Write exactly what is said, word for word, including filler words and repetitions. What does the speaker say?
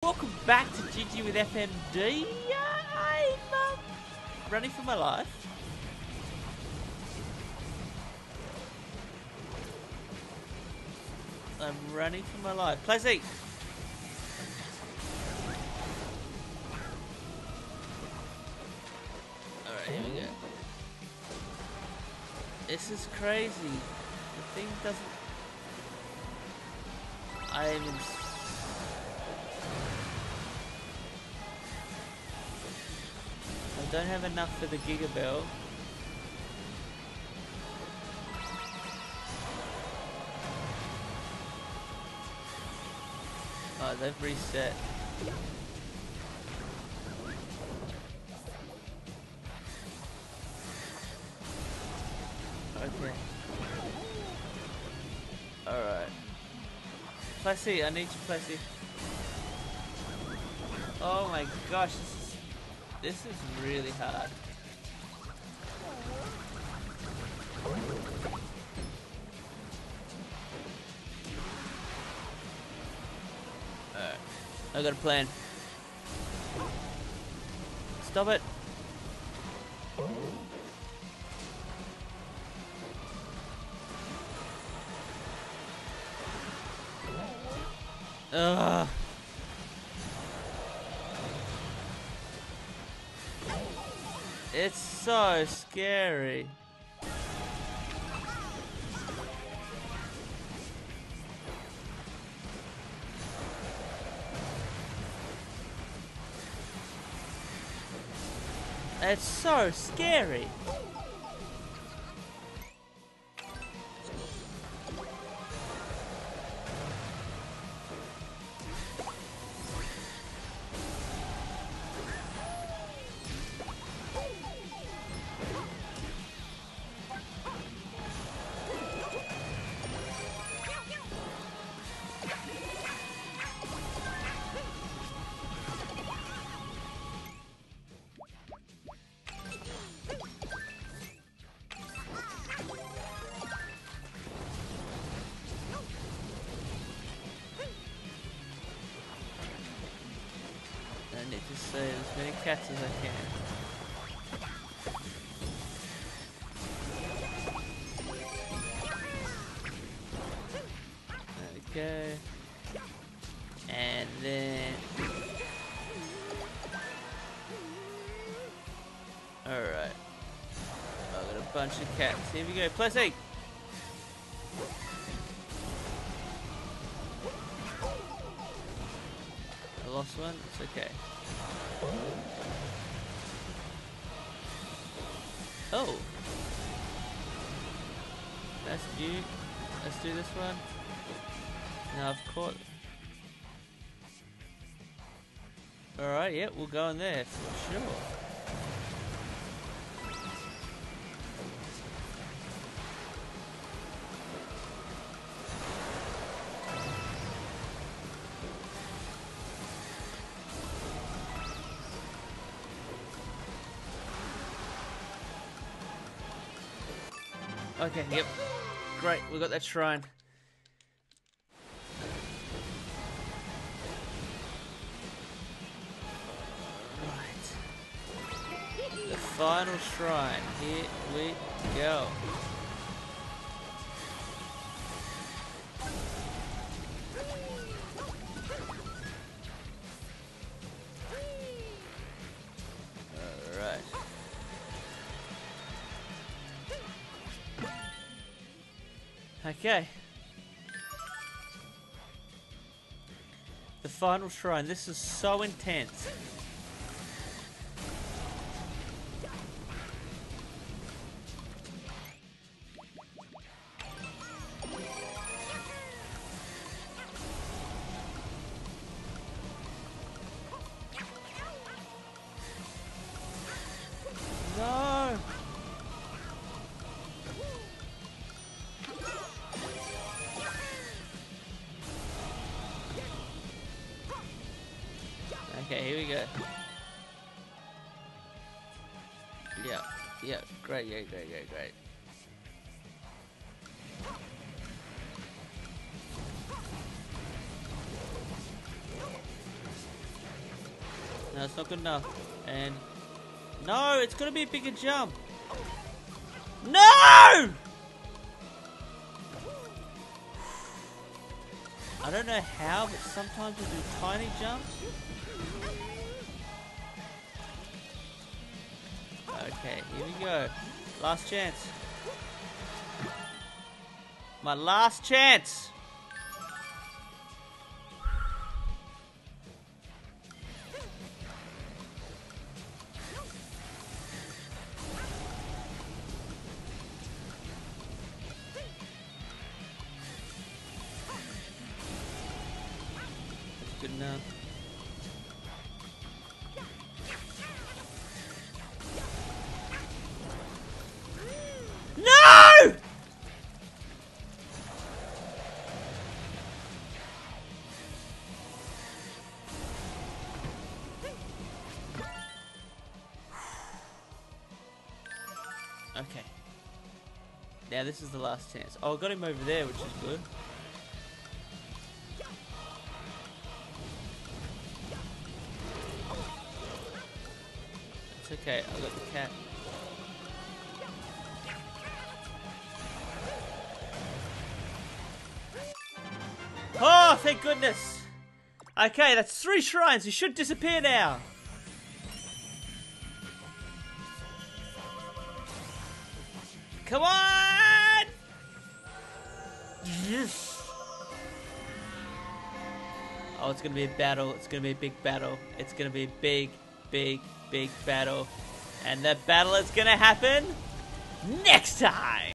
welcome back to G G with F M D. I'm um, running for my life. I'm running for my life. Play Z. Alright, here we go. This is crazy. The thing doesn't... I am in... I don't have enough for the Giga Bell. Oh, they've reset. Okay. Alright. Plessy, I need you, Plessy. Oh my gosh, this is this is really hard. Alright. I got a plan. Stop it. Ugh. It's so scary. It's so scary. I need to save as many cats as I can. Okay. And then... Alright. I've got a bunch of cats. Here we go. Plessy! I lost one. It's okay. Oh! That's cute. Let's do this one. Now I've caught... Alright, yeah, we'll go in there for sure. Okay, yep. Great, we got that shrine. Right. The final shrine. Here we go. Alright. Okay. The final shrine. This is so intense. No. Okay, here we go. Yeah, yeah, great, yeah, great, great, great. No, it's not good enough. And no, it's gonna be a bigger jump. No! I don't know how, but sometimes we do tiny jumps. Okay, here we go. Last chance. My last chance. Good enough. No! Okay. Now this is the last chance. Oh, I got him over there, which is good. It's okay, I got the cat. Oh, thank goodness! Okay, that's three shrines. He should disappear now. Come on! Yes! Oh, it's gonna be a battle. It's gonna be a big battle. It's gonna be a big, big, big battle. And the battle is gonna happen next time!